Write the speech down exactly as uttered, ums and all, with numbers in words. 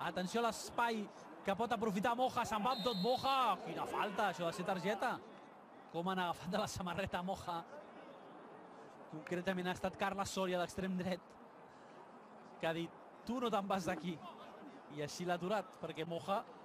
Atenció a l'espai que pot aprofitar Moja. Se'n va amb tot Moja. Quina falta, això de ser targeta. Com han agafat de la samarreta Moja. Concretament ha estat Carles Soria, l'extrem dret, que ha dit, tu no te'n vas d'aquí. I així l'ha aturat, perquè Moja